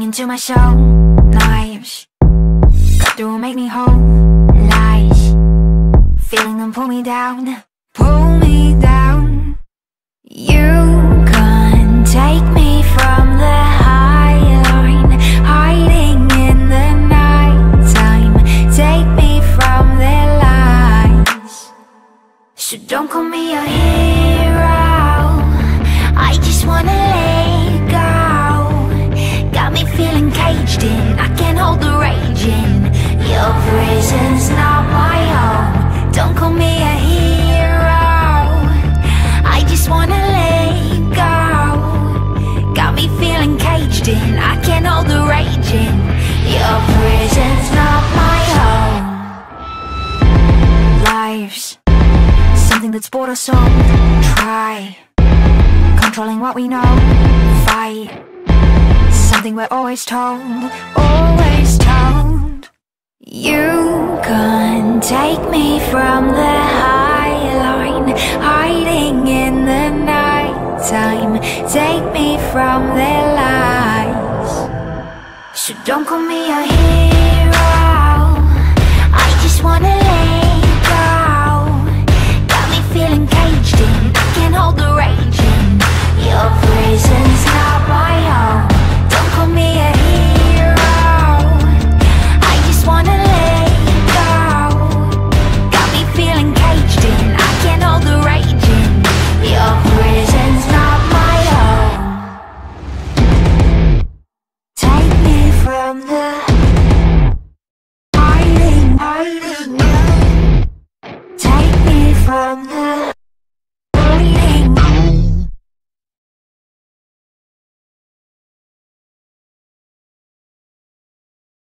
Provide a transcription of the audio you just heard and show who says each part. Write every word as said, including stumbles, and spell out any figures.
Speaker 1: into my soul, knives cut through, make me whole. Lies, feeling them pull me down, pull me down. You can't take me from the high line, hiding in the night time. Take me from their lies. So don't call me a hero, I just wanna let go. Got me feeling caged in, I can't hold the rage in. Your prison's not my home. Don't call me a hero, I just wanna let go. Got me feeling caged in, I can't hold the rage in. Your prison's not my home. Lives, something that's brought us on. Try controlling what we know. Fight, something we're always told, always told. You can't take me from the high line, hiding in the night time. Take me from their lies. So don't call me a hero, I just wanna let go. Got me feeling caged in, I can't hold the rage in. Your prison's not my home. Don't call me a hero, I just wanna let go. Got me feeling caged in, I can't hold the rage in. Your prison's not my home. Take me from the hiding, hiding. Take me from the